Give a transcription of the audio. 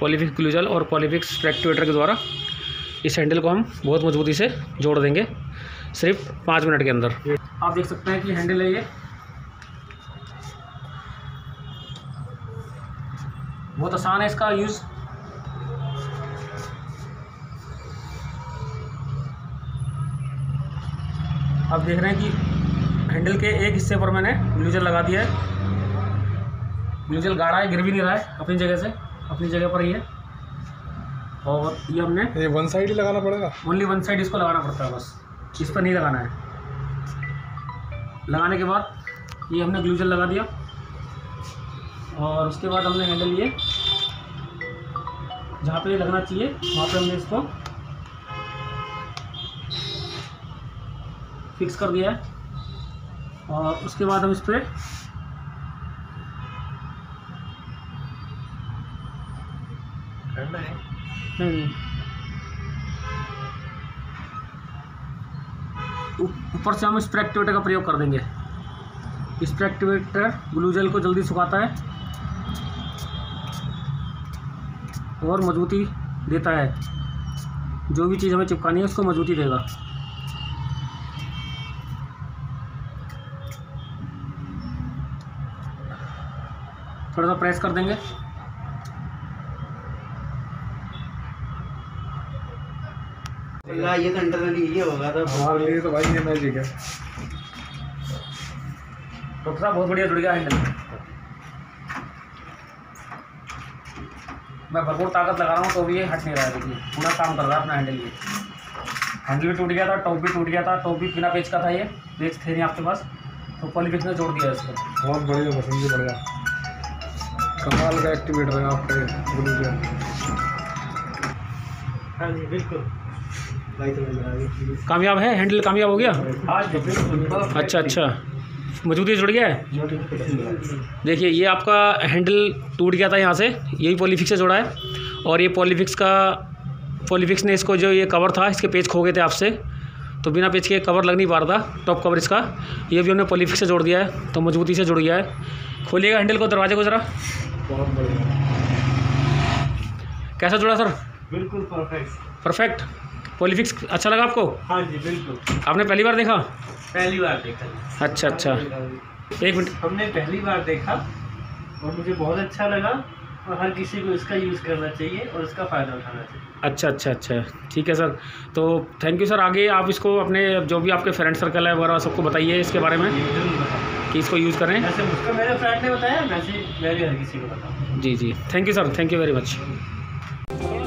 Polyfix glue gel और Polyfix activator के द्वारा इस हैंडल को हम बहुत मजबूती से जोड़ देंगे सिर्फ 5 मिनट के अंदर। आप देख सकते हैं कि हैंडल है ये, बहुत आसान है इसका यूज़। आप देख रहे हैं कि हैंडल के एक हिस्से पर मैंने ग्लू जेल लगा दिया है। ग्लू जेल गाढ़ा है, गिर भी नहीं रहा है, अपनी जगह से अपनी जगह पर ही है। और ये हमने ये वन साइड ही लगाना पड़ेगा, ओनली वन साइड इसको लगाना पड़ता है, बस इस पर नहीं लगाना है। लगाने के बाद ये हमने ग्लू जेल लगा दिया और उसके बाद हमने हैंडल ये जहाँ पे ये लगना चाहिए वहाँ पे हमने इसको फिक्स कर दिया है। और उसके बाद हम इस पर ऊपर से हम स्प्रे एक्टिवेटर का प्रयोग कर देंगे। स्प्रे एक्टिवेटर ग्लू जेल को जल्दी सुखाता है और मजबूती देता है। जो भी चीज़ हमें चिपकानी है उसको मजबूती देगा। थोड़ा सा प्रेस कर देंगे। ये तो इंटरनली ये होगा तो हमारे लिए तो भाई ये मैजिक है। डॉक्टर साहब बहुत बढ़िया जुड़ गया हैंडल। मैं भरपूर ताकत लगा रहा हूँ तो भी ये हट नहीं रहा है। देखिए पूरा काम कर रहा है अपना हैंडल। ये हैंडल भी टूट गया था, टॉप भी टूट गया था, टॉप भी बिना पेच का था, ये पेच थे नहीं आपके पास, तो पॉलीफिक्स ने जोड़ दिया इसको। बहुत बढ़िया, पसंद भी बढ़िया, कमाल का एक्टिवेटर है आपका ग्लू जेल। हाँ जी बिल्कुल कामयाब है, हैंडल कामयाब हो गया। अच्छा अच्छा, मजबूती जुड़ गया है। देखिए ये आपका हैंडल टूट गया था यहाँ से, यही पॉलीफिक्स से जोड़ा है। और ये पॉलीफिक्स ने इसको जो ये कवर था इसके पेच खो गए थे आपसे, तो बिना पेच के कवर लग नहीं पा रहा था, टॉप कवर इसका। ये भी हमने पॉलीफिक्स से जोड़ दिया है तो मजबूती से जुड़ गया है। खोलिएगा हैंडल को, दरवाजे को ज़रा। बहुत बढ़िया, कैसा जुड़ा सर? बिल्कुल परफेक्ट। पॉलीफिक्स अच्छा लगा आपको? हाँ जी बिल्कुल। आपने पहली बार देखा? पहली बार देखा। अच्छा अच्छा, एक मिनट। हमने पहली बार देखा और मुझे बहुत अच्छा लगा और हर किसी को इसका यूज़ करना चाहिए और इसका फ़ायदा उठाना चाहिए। अच्छा अच्छा अच्छा, ठीक है सर। तो थैंक यू सर। आगे आप इसको अपने जो भी आपके फ्रेंड सर्कल है वगैरह सबको बताइए इसके बारे में कि इसको यूज़ करें। वैसे मुझको मेरे फ्रेंड ने बताया, वैसे मैं भी हर किसी को बताऊँ। जी जी, thank you sir, thank you very much.